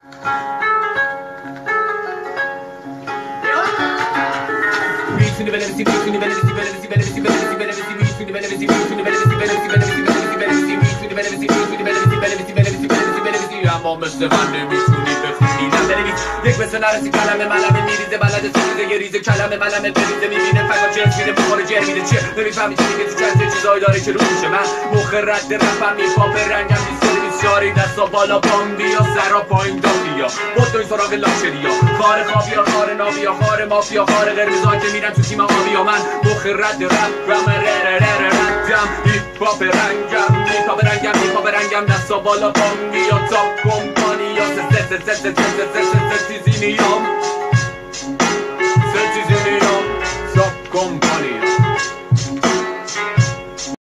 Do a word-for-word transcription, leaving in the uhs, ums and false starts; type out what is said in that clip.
میتونی بنویسی میتونی بنویسی بنویسی بنویسی بنویسی بنویسی میتونی بنویسی میتونی بنویسی بنویسی بنویسی بنویسی بنویسی میتونی بنویسی میتونی بنویسی بنویسی بنویسی بنویسی بنویسی اما مثل من نمیتونی بخونی نه بنویس یک مثل نرسی کلمه ملمه میریزه بلد سریزه یه ریزه کلمه ملمه بریزه میبینه فقط چرت میره بخوره جر میده چه نمیفهمی چی میگه تو چند چیزایی داره که رو میشه من مخ رد رفم میپاپ رنگم بیسته بیسیاری دستا بالا باندیا سرا پایین دادیا بود این سراغ لاکچریا خار خوابیا خار نابیا خار مافیا خار قرمزا که میرن تو تیم آبیا من مخ رد رد رم ردم هیپاپ رنگم هیپاپ رنگم هیپاپ رنگم دستا بالا باندیا تاپ کمپانیا ست ست ست ست ست ست ستیزینیام ستیزینیام تاپ کمپانیا